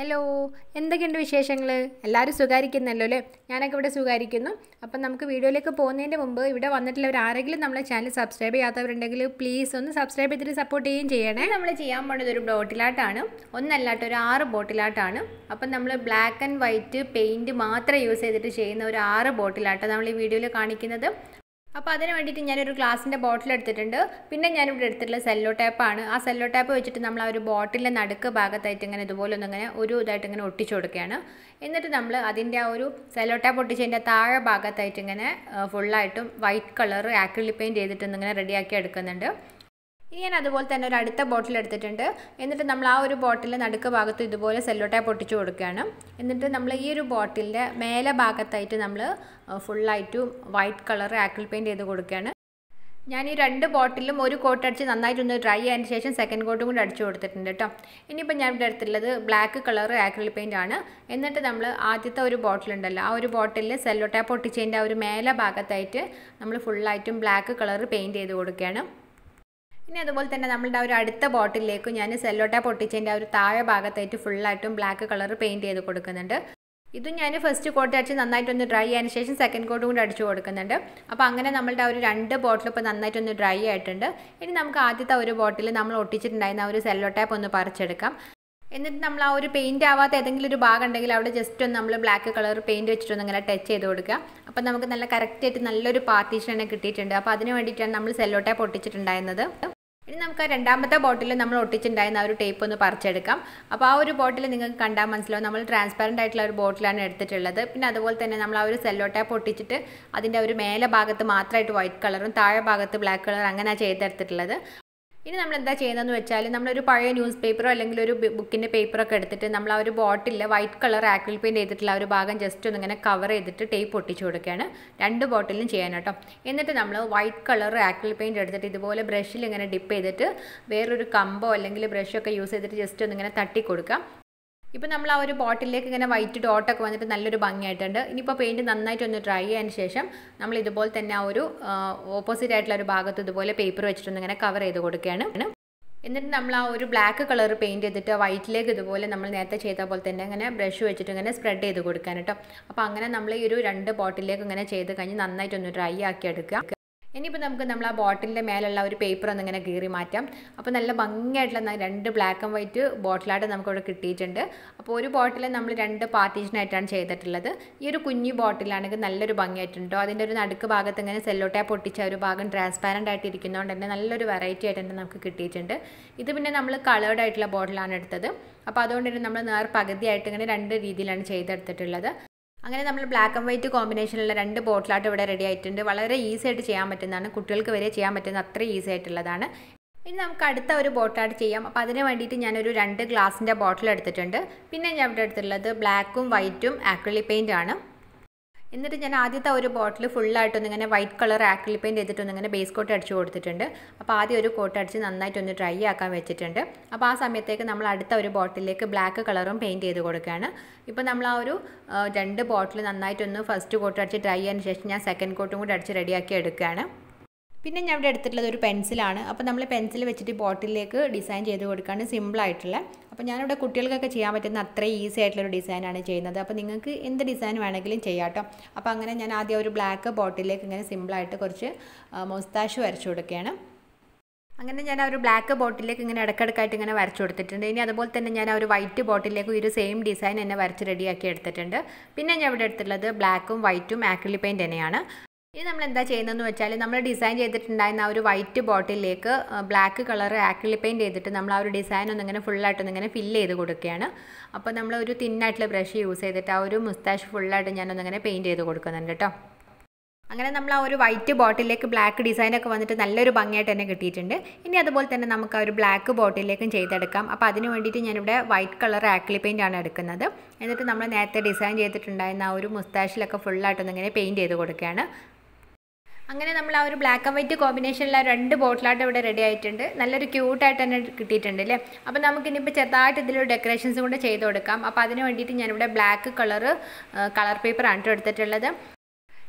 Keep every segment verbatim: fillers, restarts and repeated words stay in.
Hello, എന്തൊക്കെയുണ്ട് വിശേഷങ്ങൾ? എല്ലാവരും സുഖായിരിക്കുന്നല്ലോ അല്ലേ? ഞാനൊക്കെ ഇവിടെ സുഖായിരിക്കുന്നു. അപ്പം നമുക്ക് വീഡിയോയിലേക്ക് പോകുന്നതിൻ്റെ മുമ്പ് ഇവിടെ വന്നിട്ടുള്ളവർ ആരെങ്കിലും നമ്മളെ ചാനൽ സബ്സ്ക്രൈബ് ചെയ്യാത്തവരുണ്ടെങ്കിൽ പ്ലീസ് ഒന്ന് സബ്സ്ക്രൈബ് ചെയ്തിട്ട് സപ്പോർട്ട് ചെയ്യുകയും ചെയ്യണേ. നമ്മൾ ചെയ്യാൻ പോകുന്നത് ഒരു ബോട്ടിലാട്ടാണ്, ഒന്നല്ലാട്ട് ഒരു ആറ് ബോട്ടിലാട്ടാണ്. അപ്പം നമ്മൾ ബ്ലാക്ക് ആൻഡ് വൈറ്റ് പെയിൻറ്റ് മാത്രം യൂസ് ചെയ്തിട്ട് ചെയ്യുന്ന ഒരു ആറ് ബോട്ടിലാട്ടാണ് നമ്മൾ ഈ വീഡിയോയിൽ കാണിക്കുന്നത്. അപ്പോൾ അതിന് വേണ്ടിയിട്ട് ഞാനൊരു ഗ്ലാസിൻ്റെ ബോട്ടിൽ എടുത്തിട്ടുണ്ട്. പിന്നെ ഞാനിവിടെ എടുത്തിട്ടുള്ള സെല്ലോ ടേപ്പാണ്. ആ സെല്ലോ ടേപ്പ് വെച്ചിട്ട് നമ്മൾ ആ ഒരു ബോട്ടിലിൻ്റെ നടുക്ക് ഭാഗത്തായിട്ട് ഇങ്ങനെ ഇതുപോലെ ഒന്നിങ്ങനെ ഒരു ഇതായിട്ട് ഇങ്ങനെ ഒട്ടിച്ചു കൊടുക്കുകയാണ്. എന്നിട്ട് നമ്മൾ അതിൻ്റെ ആ ഒരു സെല്ലോ ടേപ്പ് ഒട്ടിച്ചതിൻ്റെ താഴെ ഭാഗത്തായിട്ട് ഇങ്ങനെ ഫുള്ളായിട്ടും വൈറ്റ് കളർ ആക്രിലിക് പെയിൻറ്റ് ചെയ്തിട്ട് ഇങ്ങനെ റെഡിയാക്കി എടുക്കുന്നുണ്ട്. ഇനി ഞാൻ അതുപോലെ തന്നെ ഒരു അടുത്ത ബോട്ടിൽ എടുത്തിട്ടുണ്ട്. എന്നിട്ട് നമ്മൾ ആ ഒരു ബോട്ടിലിൻ്റെ നടുക്ക് ഭാഗത്ത് ഇതുപോലെ സെല്ലോ ടേപ്പ് ഒട്ടിച്ച് കൊടുക്കുകയാണ്. എന്നിട്ട് നമ്മൾ ഈ ഒരു ബോട്ടിലിൻ്റെ മേലെ ഭാഗത്തായിട്ട് നമ്മൾ ഫുള്ളായിട്ടും വൈറ്റ് കളർ ആക്രിലിക് പെയിൻറ്റ് ചെയ്ത് കൊടുക്കുകയാണ്. ഞാൻ ഈ രണ്ട് ബോട്ടിലും ഒരു കോട്ട് അടിച്ച് നന്നായിട്ടൊന്ന് ഡ്രൈ ആയതിന് ശേഷം സെക്കൻഡ് കോട്ടും കൂടി അടിച്ചു കൊടുത്തിട്ടുണ്ട് കേട്ടോ. ഇനിയിപ്പോൾ ഞാൻ ഇവിടെ എടുത്തിട്ടുള്ളത് ബ്ലാക്ക് കളർ ആക്രിലിക് പെയിൻ്റ് ആണ്. എന്നിട്ട് നമ്മൾ ആദ്യത്തെ ഒരു ബോട്ടിലുണ്ടല്ലോ, ആ ഒരു ബോട്ടിലിൽ സെല്ലോ ടേപ്പ് ഒട്ടിച്ചതിൻ്റെ ആ ഒരു മേലെ ഭാഗത്തായിട്ട് നമ്മൾ ഫുള്ളായിട്ടും ബ്ലാക്ക് കളർ പെയിൻറ്റ് ചെയ്ത് കൊടുക്കുകയാണ്. ഇനി അതുപോലെ തന്നെ നമ്മളുടെ ആ ഒരു അടുത്ത ബോട്ടിലേക്ക് ഞാൻ സെല്ലോ ടേപ്പ് ഒട്ടിച്ചതിൻ്റെ ആ ഒരു താഴെ ഭാഗത്തായിട്ട് ഫുള്ളായിട്ടും ബ്ലാക്ക് കളർ പെയിൻറ്റ് ചെയ്ത് കൊടുക്കുന്നുണ്ട്. ഇതും ഞാൻ ഫസ്റ്റ് കോട്ട് അടിച്ച് നന്നായിട്ടൊന്ന് ഡ്രൈ ആയതിനു ശേഷം സെക്കൻഡ് കോട്ടും കൂടി അടിച്ചു കൊടുക്കുന്നുണ്ട്. അപ്പോൾ അങ്ങനെ നമ്മളുടെ ആ ഒരു രണ്ട് ബോട്ടിൽ ഇപ്പോൾ നന്നായിട്ടൊന്ന് ഡ്രൈ ആയിട്ടുണ്ട്. ഇനി നമുക്ക് ആദ്യത്തെ ഒരു ബോട്ടിൽ നമ്മൾ ഒട്ടിച്ചിട്ടുണ്ടായിരുന്ന ആ ഒരു സെല്ലോ ടേപ്പ് ഒന്ന് പറിച്ചെടുക്കാം. എന്നിട്ട് നമ്മൾ ആ ഒരു പെയിൻറ്റ് ആവാത്ത ഏതെങ്കിലും ഒരു ഭാഗം ഉണ്ടെങ്കിൽ അവിടെ ജസ്റ്റ് ഒന്ന് നമ്മൾ ബ്ലാക്ക് കളർ പെയിൻറ്റ് വെച്ചിട്ടൊന്ന് ഇങ്ങനെ ടച്ച് ചെയ്ത് കൊടുക്കുക. അപ്പോൾ നമുക്ക് നല്ല കറക്റ്റായിട്ട് നല്ലൊരു പാർട്ടീഷൻ തന്നെ കിട്ടിയിട്ടുണ്ട്. അപ്പോൾ അതിന് വേണ്ടിയിട്ടാണ് നമ്മൾ സെല്ലോ ടേപ്പ് ഒട്ടിച്ചിട്ടുണ്ടായിരുന്നത്. ഇനി നമുക്ക് ആ രണ്ടാമത്തെ ബോട്ടിൽ നമ്മൾ ഒട്ടിച്ചിട്ടുണ്ടായിരുന്ന ആ ഒരു ടേപ്പ് ഒന്ന് പറിച്ചെടുക്കാം. അപ്പോൾ ആ ഒരു ബോട്ടിൽ നിങ്ങൾക്ക് കണ്ടാൽ മനസ്സിലാവും നമ്മൾ ട്രാൻസ്പാരൻ്റ് ആയിട്ടുള്ള ഒരു ബോട്ടിലാണ് എടുത്തിട്ടുള്ളത്. പിന്നെ അതുപോലെ തന്നെ നമ്മൾ ആ ഒരു സെല്ലോ ടേപ്പ് ഒട്ടിച്ചിട്ട് അതിൻ്റെ ഒരു മേലെ ഭാഗത്ത് മാത്രമായിട്ട് വൈറ്റ് കളറും താഴെ ഭാഗത്ത് ബ്ലാക്ക് കളർ അങ്ങനെ ചെയ്തെടുത്തിട്ടുള്ളത്. ഇനി നമ്മൾ എന്താ ചെയ്യുന്നതെന്ന് വെച്ചാൽ നമ്മളൊരു പഴയ ന്യൂസ് പേപ്പറോ അല്ലെങ്കിൽ ഒരു ബുക്കിൻ്റെ പേപ്പറൊക്കെ എടുത്തിട്ട് നമ്മൾ ആ ഒരു bottle white colour acrylic paint ചെയ്തിട്ടുള്ള ആ ഒരു ഭാഗം ജസ്റ്റ് ഒന്നിങ്ങനെ കവർ ചെയ്തിട്ട് ടേപ്പ് ഒട്ടിച്ചു കൊടുക്കുകയാണ്. രണ്ട് ബോട്ടിലും ചെയ്യാൻ കേട്ടോ. എന്നിട്ട് നമ്മൾ വൈറ്റ് കളർ ആക്രിലിക് പെയിൻറ്റ് എടുത്തിട്ട് ഇതുപോലെ ബ്രഷിൽ ഇങ്ങനെ ഡിപ്പ് ചെയ്തിട്ട് വേറൊരു കമ്പോ അല്ലെങ്കിൽ ബ്രഷൊക്കെ യൂസ് ചെയ്തിട്ട് ജസ്റ്റ് ഒന്നിങ്ങനെ തട്ടി കൊടുക്കാം. ഇപ്പോൾ നമ്മൾ ആ ഒരു ബോട്ടിലേക്ക് ഇങ്ങനെ വൈറ്റ് ഡോട്ടൊക്കെ വന്നിട്ട് നല്ലൊരു ഭംഗിയായിട്ടുണ്ട്. ഇനിയിപ്പോൾ പെയിൻറ്റ് നന്നായിട്ടൊന്ന് ഡ്രൈ ആയതിന് ശേഷം നമ്മൾ ഇതുപോലെ തന്നെ ആ ഒരു ഓപ്പോസിറ്റ് ആയിട്ടുള്ള ഒരു ഭാഗത്ത് ഇതുപോലെ പേപ്പർ വെച്ചിട്ടൊന്ന് ഇങ്ങനെ കവർ ചെയ്ത് കൊടുക്കുകയാണ്. എന്നിട്ട് നമ്മൾ ആ ഒരു ബ്ലാക്ക് കളർ പെയിൻറ്റ് ചെയ്തിട്ട് വൈറ്റിലേക്ക് ഇതുപോലെ നമ്മൾ നേരത്തെ ചെയ്ത പോലെ തന്നെ ഇങ്ങനെ ബ്രഷ് വെച്ചിട്ട് ഇങ്ങനെ സ്പ്രെഡ് ചെയ്ത് കൊടുക്കാൻ കേട്ടോ. അപ്പോൾ അങ്ങനെ നമ്മൾ ഈ ഒരു രണ്ട് ബോട്ടിലേക്ക് ഇങ്ങനെ ചെയ്ത് കഴിഞ്ഞ് നന്നായിട്ടൊന്ന് ഡ്രൈ ആക്കി എടുക്കുക. ഇനിയിപ്പോൾ നമുക്ക് നമ്മൾ ആ ബോട്ടിലിൻ്റെ മേലുള്ള ഒരു പേപ്പർ ഒന്നിങ്ങനെ കീറി മാറ്റാം. അപ്പോൾ നല്ല ഭംഗിയായിട്ടുള്ള രണ്ട് ബ്ലാക്ക് ആൻഡ് വൈറ്റ് ബോട്ടിലായിട്ട് നമുക്കിവിടെ കിട്ടിയിട്ടുണ്ട്. അപ്പോൾ ഒരു ബോട്ടിൽ നമ്മൾ രണ്ട് പാർട്ടീഷനായിട്ടാണ് ചെയ്തിട്ടുള്ളത്. ഈ ഒരു കുഞ്ഞു ബോട്ടിലാണെങ്കിൽ നല്ലൊരു ഭംഗിയായിട്ടുണ്ടോ. അതിൻ്റെ ഒരു നടുക്ക് ഭാഗത്ത് ഇങ്ങനെ സെല്ലോ ടേപ്പ് ഒട്ടിച്ച ഒരു ഭാഗം ട്രാൻസ്പാരൻ്റ് ആയിട്ട് ഇരിക്കുന്നതുകൊണ്ട് തന്നെ നല്ലൊരു വെറൈറ്റി ആയിട്ട് തന്നെ നമുക്ക് കിട്ടിയിട്ടുണ്ട്. ഇത് പിന്നെ നമ്മൾ കളേർഡ് ആയിട്ടുള്ള ബോട്ടിലാണ് എടുത്തത്. അപ്പോൾ അതുകൊണ്ട് തന്നെ നമ്മൾ നേർ പകുതിയായിട്ട് ഇങ്ങനെ രണ്ട് രീതിയിലാണ് ചെയ്തെടുത്തിട്ടുള്ളത്. അങ്ങനെ നമ്മൾ ബ്ലാക്ക് ആൻഡ് വൈറ്റ് കോമ്പിനേഷനുള്ള രണ്ട് ബോട്ടിലായിട്ട് ഇവിടെ റെഡി ആയിട്ടുണ്ട്. വളരെ ഈസി ആയിട്ട് ചെയ്യാൻ പറ്റുന്നതാണ്, കുട്ടികൾക്ക് വരെ ചെയ്യാൻ പറ്റുന്ന അത്ര ഈസി ആയിട്ടുള്ളതാണ്. ഇനി നമുക്ക് അടുത്ത ഒരു ബോട്ടിലായിട്ട് ചെയ്യാം. അപ്പോൾ അതിന് വേണ്ടിയിട്ട് ഞാനൊരു രണ്ട് ഗ്ലാസിൻ്റെ ബോട്ടിൽ എടുത്തിട്ടുണ്ട്. പിന്നെ ഞാൻ ഇവിടെ എടുത്തിട്ടുള്ളത് ബ്ലാക്കും വൈറ്റും ആക്രിലിക് പെയിൻ്റ് ആണ്. എന്നിട്ട് ഞാൻ ആദ്യത്തെ ഒരു ബോട്ടിൽ ഫുള്ളായിട്ടൊന്ന് ഇങ്ങനെ വൈറ്റ് കളർ ആക്രിലിക് പെയിൻറ്റ് ചെയ്തിട്ടൊന്ന് ഇങ്ങനെ ബേസ് കോട്ട് അടിച്ച് കൊടുത്തിട്ടുണ്ട്. അപ്പോൾ ആദ്യം ഒരു കോട്ട് അടിച്ച് നന്നായിട്ടൊന്ന് ഡ്രൈ ആക്കാൻ വെച്ചിട്ടുണ്ട്. അപ്പോൾ ആ സമയത്തേക്ക് നമ്മൾ അടുത്ത ഒരു ബോട്ടിലേക്ക് ബ്ലാക്ക് കളറും പെയിൻറ്റ് ചെയ്ത് കൊടുക്കുകയാണ്. ഇപ്പോൾ നമ്മൾ ആ ഒരു രണ്ട് ബോട്ടിൽ നന്നായിട്ടൊന്ന് ഫസ്റ്റ് കോട്ട് അടിച്ച് ഡ്രൈ ആയതിന് ശേഷം ഞാൻ സെക്കൻഡ് കോട്ടും കൂടി അടിച്ച് റെഡിയാക്കി എടുക്കുകയാണ്. പിന്നെ ഞാൻ ഇവിടെ എടുത്തിട്ടുള്ളത് ഒരു പെൻസിലാണ്. അപ്പോൾ നമ്മൾ പെൻസിൽ വെച്ചിട്ട് ബോട്ടിലേക്ക് ഡിസൈൻ ചെയ്ത് കൊടുക്കുകയാണ്, സിമ്പിളായിട്ടുള്ള. അപ്പോൾ ഞാനിവിടെ കുട്ടികൾക്കൊക്കെ ചെയ്യാൻ പറ്റുന്ന അത്ര ഈസി ആയിട്ടുള്ളൊരു ഡിസൈനാണ് ചെയ്യുന്നത്. അപ്പോൾ നിങ്ങൾക്ക് എന്ത് ഡിസൈൻ വേണമെങ്കിലും ചെയ്യാം കേട്ടോ. അപ്പോൾ അങ്ങനെ ഞാൻ ആദ്യം ഒരു ബ്ലാക്ക് ബോട്ടിലേക്ക് ഇങ്ങനെ സിമ്പിളായിട്ട് കുറച്ച് മൊസ്താഷ് വരച്ചു കൊടുക്കുകയാണ്. അങ്ങനെ ഞാൻ ആ ഒരു ബ്ലാക്ക് ബോട്ടിലേക്ക് ഇങ്ങനെ ഇടയ്ക്കിടയ്ക്കായിട്ട് ഇങ്ങനെ വരച്ചു കൊടുത്തിട്ടുണ്ട്. ഇനി അതുപോലെ തന്നെ ഞാൻ ആ ഒരു വൈറ്റ് ബോട്ടിലേക്ക് ഈ ഒരു സെയിം ഡിസൈൻ തന്നെ വരച്ച് റെഡിയാക്കി എടുത്തിട്ടുണ്ട്. പിന്നെ ഞാൻ ഇവിടെ എടുത്തിട്ടുള്ളത് ബ്ലാക്കും വൈറ്റും ആക്രിലിക് പെയിൻറ്റ് തന്നെയാണ്. ഇനി നമ്മൾ എന്താ ചെയ്യുന്നതെന്ന് വെച്ചാൽ നമ്മൾ ഡിസൈൻ ചെയ്തിട്ടുണ്ടായിരുന്ന ആ ഒരു വൈറ്റ് ബോട്ടിലേക്ക് ബ്ലാക്ക് കളർ ആക്രിലിക് പെയിൻറ്റ് ചെയ്തിട്ട് നമ്മൾ ആ ഒരു ഡിസൈൻ ഒന്നിങ്ങനെ ഫുള്ളായിട്ടൊന്നിങ്ങനെ ഫില്ല് ചെയ്ത് കൊടുക്കുകയാണ്. അപ്പോൾ നമ്മൾ ഒരു തിന്നായിട്ടുള്ള ബ്രഷ് യൂസ് ചെയ്തിട്ട് ആ ഒരു മുസ്താഷ് ഫുള്ളായിട്ട് ഞാനൊന്നിങ്ങനെ പെയിൻറ്റ് ചെയ്ത് കൊടുക്കുന്നുണ്ട് കേട്ടോ. അങ്ങനെ നമ്മൾ ആ ഒരു വൈറ്റ് ബോട്ടിലേക്ക് ബ്ലാക്ക് ഡിസൈനൊക്കെ വന്നിട്ട് നല്ലൊരു ഭംഗിയായിട്ട് തന്നെ കിട്ടിയിട്ടുണ്ട്. ഇനി അതുപോലെ തന്നെ നമുക്ക് ആ ഒരു ബ്ലാക്ക് ബോട്ടിലേക്കും ചെയ്തെടുക്കാം. അപ്പോൾ അതിന് വേണ്ടിയിട്ട് ഞാനിവിടെ വൈറ്റ് കളർ ആക്രിലിക് പെയിൻ്റ് ആണ് എടുക്കുന്നത്. എന്നിട്ട് നമ്മൾ നേരത്തെ ഡിസൈൻ ചെയ്തിട്ടുണ്ടായിരുന്ന ആ ഒരു മുസ്താഷിലൊക്കെ ഫുള്ളായിട്ടൊന്നിങ്ങനെ പെയിൻറ്റ് ചെയ്ത് കൊടുക്കുകയാണ്. അങ്ങനെ നമ്മൾ ആ ഒരു ബ്ലാക്ക് ആൻഡ് വൈറ്റ് കോമ്പിനേഷനിലെ രണ്ട് ബോട്ടിലായിട്ട് ഇവിടെ റെഡി ആയിട്ടുണ്ട്. നല്ലൊരു ക്യൂട്ടായിട്ട് തന്നെ കിട്ടിയിട്ടുണ്ട് അല്ലേ. അപ്പോൾ നമുക്കിനിപ്പോൾ ചെറുതായിട്ട് ഇതിലൊരു ഡെക്കറേഷൻസും കൂടെ ചെയ്ത് കൊടുക്കാം. അപ്പോൾ അതിന് വേണ്ടിയിട്ട് ഞാനിവിടെ ബ്ലാക്ക് കളറ് കളർ പേപ്പറാണ് എടുത്തിട്ടുള്ളത്.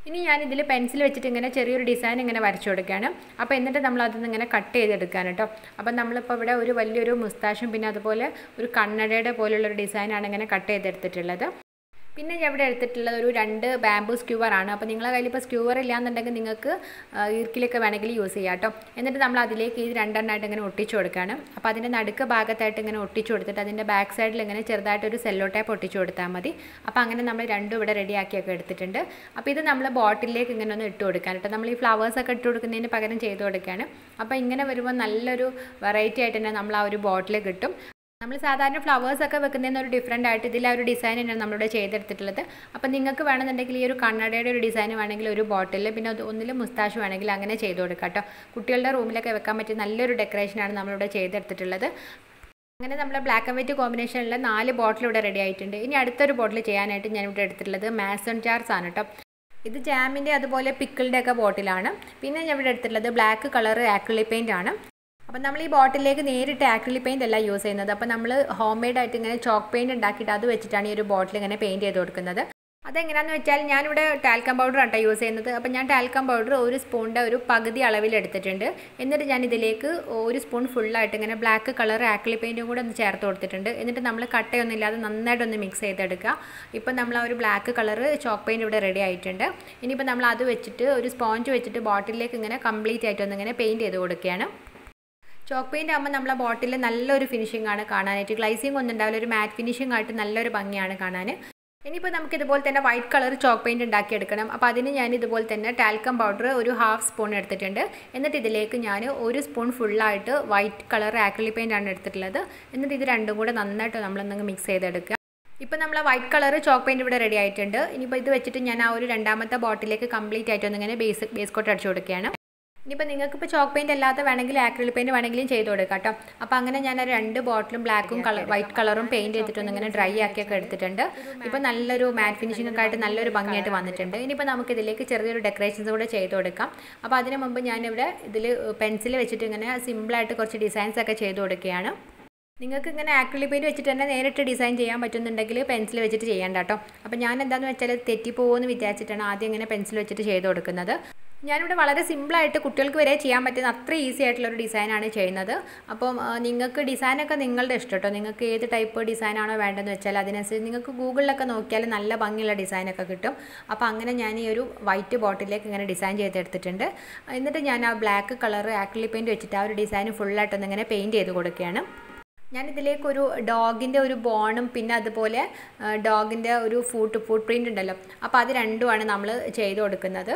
ഇനി ഞാൻ ഇതിൽ പെൻസിൽ വെച്ചിട്ട് ഇങ്ങനെ ചെറിയൊരു ഡിസൈൻ ഇങ്ങനെ വരച്ചു കൊടുക്കുകയാണ്. അപ്പോൾ എന്നിട്ട് നമ്മൾ അതിൽ ഇങ്ങനെ കട്ട് ചെയ്തെടുക്കാൻ കേട്ടോ. അപ്പം നമ്മളിപ്പോൾ ഇവിടെ ഒരു വലിയൊരു മുസ്താഷും പിന്നെ അതുപോലെ ഒരു കണ്ണടയുടെ പോലുള്ളൊരു ഡിസൈനാണ് ഇങ്ങനെ കട്ട് ചെയ്തെടുത്തിട്ടുള്ളത്. പിന്നെ ഞാൻ ഇവിടെ എടുത്തിട്ടുള്ളത് ഒരു രണ്ട് ബാംബൂ സ്ക്യൂവറാണ്. അപ്പോൾ നിങ്ങളുടെ കയ്യിൽ ഇപ്പോൾ സ്ക്യൂവർ ഇല്ലാന്നുണ്ടെങ്കിൽ നിങ്ങൾക്ക് ഈർക്കിലൊക്കെ വേണമെങ്കിൽ യൂസ് ചെയ്യാം കേട്ടോ. എന്നിട്ട് നമ്മൾ അതിലേക്ക് ഈ രണ്ടെണ്ണമായിട്ട് ഇങ്ങനെ ഒട്ടിച്ചു കൊടുക്കുകയാണ്. അപ്പോൾ അതിൻ്റെ നടുക്ക് ഭാഗത്തായിട്ട് ഇങ്ങനെ ഒട്ടിച്ചു കൊടുത്തിട്ട് അതിൻ്റെ ബാക്ക് സൈഡിൽ ഇങ്ങനെ ചെറുതായിട്ടൊരു സെല്ലോ ടേപ്പ് ഒട്ടിച്ചു കൊടുത്താൽ മതി. അപ്പോൾ അങ്ങനെ നമ്മൾ രണ്ടും ഇവിടെ റെഡിയാക്കിയൊക്കെ എടുത്തിട്ടുണ്ട്. അപ്പോൾ ഇത് നമ്മൾ ബോട്ടിലേക്ക് ഇങ്ങനെ ഒന്ന് ഇട്ട് കൊടുക്കാൻ കേട്ടോ. നമ്മൾ ഈ ഫ്ലവേഴ്സൊക്കെ ഇട്ട് കൊടുക്കുന്നതിന് പകരം ചെയ്ത് കൊടുക്കുകയാണ്. അപ്പോൾ ഇങ്ങനെ വരുമ്പോൾ നല്ലൊരു വെറൈറ്റി ആയിട്ട് തന്നെ നമ്മൾ ആ ഒരു ബോട്ടിൽ കിട്ടും. നമ്മൾ സാധാരണ ഫ്ലവേഴ്സൊക്കെ വെക്കുന്നതിന് ഒരു ഡിഫറെൻ്റ് ആയിട്ട് ഇതിൽ ആ ഒരു ഡിസൈൻ തന്നെയാണ് നമ്മളിവിടെ ചെയ്തെടുത്തിട്ടുള്ളത്. അപ്പോൾ നിങ്ങൾക്ക് വേണമെന്നുണ്ടെങ്കിൽ ഈ ഒരു കണ്ണടയുടെ ഒരു ഡിസൈൻ വേണമെങ്കിൽ ഒരു ബോട്ടിൽ പിന്നെ ഒന്നിൽ മുസ്താഷ് വേണമെങ്കിൽ അങ്ങനെ ചെയ്ത് കൊടുക്കാം കേട്ടോ. കുട്ടികളുടെ റൂമിലൊക്കെ വെക്കാൻ പറ്റിയ നല്ലൊരു ഡെക്കറേഷനാണ് നമ്മളിവിടെ ചെയ്തെടുത്തിട്ടുള്ളത്. അങ്ങനെ നമ്മുടെ ബ്ലാക്ക് ആൻഡ് വൈറ്റ് കോമ്പിനേഷനിലെ നാല് ബോട്ടിൽ ഇവിടെ റെഡി ആയിട്ടുണ്ട്. ഇനി അടുത്തൊരു ബോട്ടിൽ ചെയ്യാനായിട്ട് ഞാനിവിടെ എടുത്തിട്ടുള്ളത് മാസൺ ജാർസ് ആണ് കേട്ടോ. ഇത് ജാമിൻ്റെ അതുപോലെ പിക്കിളിൻ്റെ ഒക്കെ ബോട്ടിലാണ്. പിന്നെ ഞാൻ ഇവിടെ എടുത്തിട്ടുള്ളത് ബ്ലാക്ക് കളർ ആക്രിലിക് പെയിൻ്റ് ആണ്. അപ്പം നമ്മൾ ഈ ബോട്ടിലേക്ക് നേരിട്ട് ആക്രിലിക് പെയിൻ്റ് അല്ല യൂസ് ചെയ്യുന്നത്. അപ്പോൾ നമ്മൾ ഹോം മെയ്ഡ് ആയിട്ട് ഇങ്ങനെ ചോക്ക് പെയിൻറ് ഉണ്ടാക്കിയിട്ട് അത് വെച്ചിട്ടാണ് ഈ ഒരു ബോട്ടിൽ ഇങ്ങനെ പെയിൻറ്റ് ചെയ്ത് കൊടുക്കുന്നത്. അതെങ്ങനെയാണെന്ന് വെച്ചാൽ ഞാനിവിടെ ടാൽക്കം പൗഡർ ആട്ടോ യൂസ് ചെയ്യുന്നത്. അപ്പോൾ ഞാൻ ടാൽക്കം പൗഡർ ഒരു സ്പൂണിൻ്റെ ഒരു പകുതി അളവിൽ എടുത്തിട്ടുണ്ട്. എന്നിട്ട് ഞാൻ ഇതിലേക്ക് ഒരു സ്പൂൺ ഫുള്ളായിട്ട് ഇങ്ങനെ ബ്ലാക്ക് കളർ ആക്രിലിക് പെയിൻറ്റും കൂടെ ഒന്ന് ചേർത്ത് കൊടുത്തിട്ടുണ്ട്. എന്നിട്ട് നമ്മൾ കട്ടയൊന്നും ഇല്ലാതെ നന്നായിട്ടൊന്ന് മിക്സ് ചെയ്തെടുക്കുക. ഇപ്പം നമ്മൾ ആ ഒരു ബ്ലാക്ക് കളർ ചോക്ക് പെയിൻറ്റ് ഇവിടെ റെഡി ആയിട്ടുണ്ട്. ഇനിയിപ്പോൾ നമ്മൾ അത് വെച്ചിട്ട് ഒരു സ്പോഞ്ച് വെച്ചിട്ട് ബോട്ടിലേക്ക് ഇങ്ങനെ കംപ്ലീറ്റ് ആയിട്ടൊന്ന് ഇങ്ങനെ പെയിൻറ്റ് ചെയ്ത് കൊടുക്കുകയാണ്. ചോക്ക് പെയിൻ്റ് ആകുമ്പോൾ നമ്മളെ ബോട്ടിൽ നല്ലൊരു ഫിനിഷിംഗ് ആണ് കാണാനായിട്ട്. ഗ്ലൈസിങ് ഒന്നും ഉണ്ടാവില്ല, ഒരു മാറ്റ് ഫിനിഷിംഗ് ആയിട്ട് നല്ലൊരു ഭംഗിയാണ് കാണാൻ. ഇനിയിപ്പോൾ നമുക്ക് ഇതുപോലെ തന്നെ വൈറ്റ് കളർ ചോക്ക് പെയിൻറ്റ് ഉണ്ടാക്കിയെടുക്കണം. അപ്പോൾ അതിന് ഞാൻ ഇതുപോലെ തന്നെ ടാൽക്കം പൗഡർ ഒരു ഹാഫ് സ്പൂൺ എടുത്തിട്ടുണ്ട്. എന്നിട്ട് ഇതിലേക്ക് ഞാൻ ഒരു സ്പൂൺ ഫുള്ളായിട്ട് വൈറ്റ് കളർ ആക്രിലിക് പെയിൻ്റ് ആണ് എടുത്തിട്ടുള്ളത്. എന്നിട്ട് ഇത് രണ്ടും കൂടെ നന്നായിട്ട് നമ്മളൊന്ന് മിക്സ് ചെയ്തെടുക്കുക. ഇപ്പോൾ നമ്മൾ വൈറ്റ് കളർ ചോക്ക് പെയിൻറ്റ് ഇവിടെ റെഡി ആയിട്ടുണ്ട്. ഇനിയിപ്പോൾ ഇത് വെച്ചിട്ട് ഞാൻ ആ ഒരു രണ്ടാമത്തെ ബോട്ടിലേക്ക് കംപ്ലീറ്റ് ആയിട്ടൊന്നിങ്ങനെ ബേസ് ബേസ് കോട്ട് അടിച്ചു കൊടുക്കുകയാണ്. ഇനിയിപ്പോൾ നിങ്ങൾക്കിപ്പോൾ ചോക്ക് പെയിൻറ്റ് അല്ലാത്ത വേണമെങ്കിൽ ആക്രിലിക് പെയിൻറ്റ് വേണമെങ്കിലും ചെയ്ത് കൊടുക്കാം കേട്ടോ. അപ്പോൾ അങ്ങനെ ഞാൻ രണ്ട് ബോട്ടിലും ബ്ലാക്കും കളർ വൈറ്റ് കളറും പെയിൻറ്റ് ചെയ്തിട്ടൊന്ന് ഇങ്ങനെ ഡ്രൈ ആക്കിയൊക്കെ എടുത്തിട്ടുണ്ട്. ഇപ്പോൾ നല്ലൊരു മാറ്റ് ഫിനിഷിംഗ് ഒക്കെ ആയിട്ട് നല്ലൊരു ഭംഗിയായിട്ട് വന്നിട്ടുണ്ട്. ഇനിയിപ്പോൾ നമുക്ക് ഇതിലേക്ക് ചെറിയൊരു ഡെക്കറേഷൻസ് കൂടെ ചെയ്ത് കൊടുക്കാം. അപ്പോൾ അതിന് മുമ്പ് ഞാനിവിടെ ഇതിൽ പെൻസിൽ വെച്ചിട്ട് ഇങ്ങനെ സിമ്പിളായിട്ട് കുറച്ച് ഡിസൈൻസ് ഒക്കെ ചെയ്ത് കൊടുക്കുകയാണ്. നിങ്ങൾക്ക് ഇങ്ങനെ ആക്രിലിക് പെയിൻറ്റ് വെച്ചിട്ട് തന്നെ നേരിട്ട് ഡിസൈൻ ചെയ്യാൻ പറ്റുന്നുണ്ടെങ്കിൽ പെൻസിൽ വെച്ചിട്ട് ചെയ്യേണ്ട കേട്ടോ. അപ്പോൾ ഞാൻ എന്താണെന്ന് വെച്ചാൽ തെറ്റിപ്പോകുമെന്ന് വിചാരിച്ചിട്ടാണ് ആദ്യം ഇങ്ങനെ പെൻസിൽ വെച്ചിട്ട് ചെയ്ത് കൊടുക്കുന്നത്. ഞാനിവിടെ വളരെ സിമ്പിളായിട്ട് കുട്ടികൾക്ക് വരെ ചെയ്യാൻ പറ്റുന്ന അത്ര ഈസി ആയിട്ടുള്ളൊരു ഡിസൈനാണ് ചെയ്യുന്നത്. അപ്പം നിങ്ങൾക്ക് ഡിസൈനൊക്കെ നിങ്ങളുടെ ഇഷ്ടം കേട്ടോ. നിങ്ങൾക്ക് ഏത് ടൈപ്പ് ഡിസൈനാണോ വേണ്ടതെന്ന് വെച്ചാൽ അതിനനുസരിച്ച് നിങ്ങൾക്ക് ഗൂഗിളിലൊക്കെ നോക്കിയാൽ നല്ല ഭംഗിയുള്ള ഡിസൈനൊക്കെ കിട്ടും. അപ്പോൾ അങ്ങനെ ഞാൻ ഈ ഒരു വൈറ്റ് ബോട്ടിലേക്ക് ഇങ്ങനെ ഡിസൈൻ ചെയ്തെടുത്തിട്ടുണ്ട്. എന്നിട്ട് ഞാൻ ആ ബ്ലാക്ക് കളർ ആക്രിലിക് പെയിൻറ്റ് വെച്ചിട്ട് ആ ഒരു ഡിസൈൻ ഫുള്ളായിട്ടൊന്ന് ഇങ്ങനെ പെയിൻറ്റ് ചെയ്ത് കൊടുക്കുകയാണ്. ഞാനിതിലേക്കൊരു ഡോഗിൻ്റെ ഒരു ബോണും പിന്നെ അതുപോലെ ഡോഗിൻ്റെ ഒരു ഫൂട്ട് ഫുട് പ്രിൻ്റ് ഉണ്ടല്ലോ, അപ്പോൾ അത് രണ്ടുമാണ് നമ്മൾ ചെയ്ത് കൊടുക്കുന്നത്.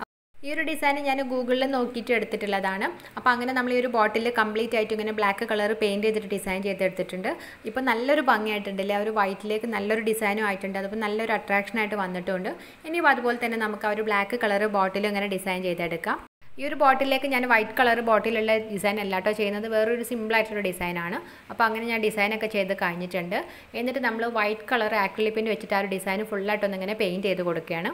ഈ ഒരു ഡിസൈൻ ഞാൻ ഗൂഗിളിൽ നോക്കിയിട്ട് എടുത്തിട്ടുള്ളതാണ്. അപ്പോൾ അങ്ങനെ നമ്മൾ ഈ ഒരു ബോട്ടിൽ കംപ്ലീറ്റ് ആയിട്ട് ഇങ്ങനെ ബ്ലാക്ക് കളർ പെയിൻറ്റ് ചെയ്തിട്ട് ഡിസൈൻ ചെയ്തെടുത്തിട്ടുണ്ട്. ഇപ്പോൾ നല്ലൊരു ഭംഗിയായിട്ടുണ്ടല്ലേ, ആ ഒരു വൈറ്റിലേക്ക് നല്ലൊരു ഡിസൈനും ആയിട്ടുണ്ട്. അതിപ്പോൾ നല്ലൊരു അട്രാക്ഷനായിട്ട് വന്നിട്ടുണ്ട്. ഇനിയും അതുപോലെ തന്നെ നമുക്ക് ആ ഒരു ബ്ലാക്ക് കളർ ബോട്ടിൽ ഇങ്ങനെ ഡിസൈൻ ചെയ്തെടുക്കാം. ഈ ഒരു ബോട്ടിലേക്ക് ഞാൻ വൈറ്റ് കളർ ബോട്ടിലുള്ള ഡിസൈൻ അല്ലാട്ടോ ചെയ്യുന്നത്, വേറൊരു സിമ്പിളായിട്ടുള്ള ഡിസൈനാണ്. അപ്പോൾ അങ്ങനെ ഞാൻ ഡിസൈനൊക്കെ ചെയ്ത് കഴിഞ്ഞിട്ടുണ്ട്. എന്നിട്ട് നമ്മൾ വൈറ്റ് കളർ ആക്രിലിക് പെയിൻറ്റ് വെച്ചിട്ട് ആ ഒരു ഡിസൈൻ ഫുള്ളായിട്ടൊന്ന് ഇങ്ങനെ പെയിൻറ്റ് ചെയ്ത് കൊടുക്കുകയാണ്.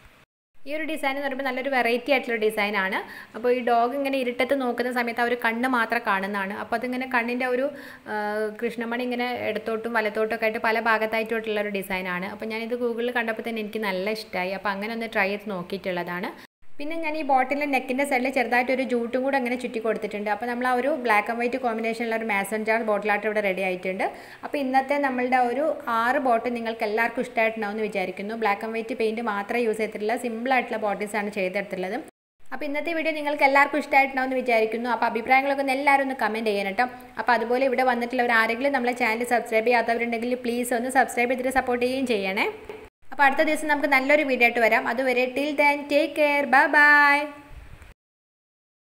ഈ ഒരു ഡിസൈൻ എന്ന് പറയുമ്പോൾ നല്ലൊരു വെറൈറ്റി ആയിട്ടുള്ള ഡിസൈനാണ്. അപ്പോൾ ഈ ഡോഗ് ഇങ്ങനെ ഇരുട്ടത്ത് നോക്കുന്ന സമയത്ത് ആ ഒരു കണ്ണ് മാത്രം കാണുന്നതാണ്. അപ്പോൾ അതിങ്ങനെ കണ്ണിൻ്റെ ഒരു കൃഷ്ണമണി ഇങ്ങനെ ഇടത്തോട്ടും വലത്തോട്ടും ഒക്കെ ആയിട്ട് പല ഭാഗത്തായിട്ടുള്ള ഒരു ഡിസൈനാണ്. അപ്പോൾ ഞാനിത് ഗൂഗിളിൽ കണ്ടപ്പോൾ തന്നെ എനിക്ക് നല്ല ഇഷ്ടമായി. അപ്പോൾ അങ്ങനെ ഒന്ന് ട്രൈ ചെയ്ത് നോക്കിയിട്ടുള്ളതാണ്. പിന്നെ ഞാൻ ഈ ബോട്ടിലിൻ്റെ നെക്കിൻ്റെ സൈഡിൽ ചെറുതായിട്ട് ഒരു ജൂട്ടും കൂടെ അങ്ങനെ ചുറ്റി കൊടുത്തിട്ടുണ്ട്. അപ്പോൾ നമ്മൾ ആ ഒരു ബ്ലാക്ക് ആൻഡ് വൈറ്റ് കോമ്പിനേഷനുള്ള ഒരു മാസൺ ജാർ ബോട്ടിലായിട്ട് ഇവിടെ റെഡി ആയിട്ടുണ്ട്. അപ്പോൾ ഇന്നത്തെ നമ്മളുടെ ഒരു ആറ് ബോട്ടിൽ നിങ്ങൾക്ക് എല്ലാവർക്കും ഇഷ്ടമായിട്ടുണ്ടാവും എന്ന് വിചാരിക്കുന്നു. ബ്ലാക്ക് ആൻഡ് വൈറ്റ് പെയിൻറ്റ് മാത്രമേ യൂസ് ചെയ്തിട്ടുള്ള സിമ്പിളായിട്ടുള്ള ബോട്ടിൽസാണ് ചെയ്തെടുത്തുള്ളത്. അപ്പോൾ ഇന്നത്തെ വീഡിയോ നിങ്ങൾക്ക് എല്ലാവർക്കും ഇഷ്ടമായിട്ടുണ്ടാവും എന്ന് വിചാരിക്കുന്നു. അപ്പോൾ അഭിപ്രായങ്ങളൊക്കെ ഒന്ന് എല്ലാവരും ഒന്ന് കമൻറ്റ് ചെയ്യണം കേട്ടോ. അപ്പോൾ അതുപോലെ ഇവിടെ വന്നിട്ടുള്ളവർ ആരെങ്കിലും നമ്മളെ ചാനൽ സബ്സ്ക്രൈബ് ചെയ്യാത്തവരുണ്ടെങ്കിൽ പ്ലീസ് ഒന്ന് സബ്സ്ക്രൈബ് ചെയ്തിട്ട് സപ്പോർട്ട് ചെയ്യുകയും ചെയ്യണേ. അപ്പോൾ അടുത്ത ദിവസം നമുക്ക് നല്ലൊരു വീഡിയോ ആയിട്ട് വരാം. അതുവരെ till then take care, bye by.